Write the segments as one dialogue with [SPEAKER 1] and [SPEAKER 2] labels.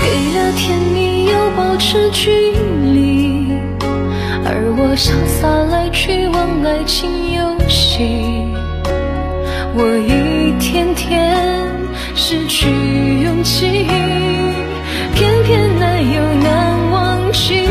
[SPEAKER 1] 给了甜蜜又保持距离，而我潇洒来去玩爱情游戏。我一天天失去勇气，偏偏爱又难忘记。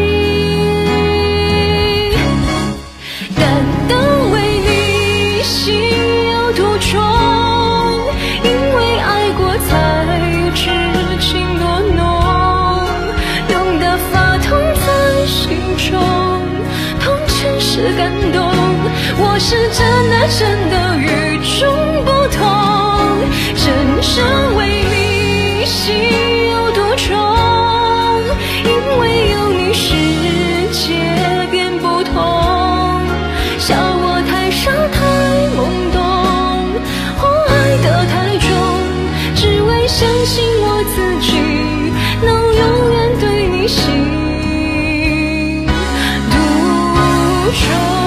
[SPEAKER 1] 单单为你心有独钟，因为爱过才知情多浓，痛得发痛在心中，痛全是感动。我是真的真的与众不同，真正为你心有独钟，因为有你世界变不同。笑我太傻太懵懂，我爱得太重，只为相信我自己能永远对你心独钟。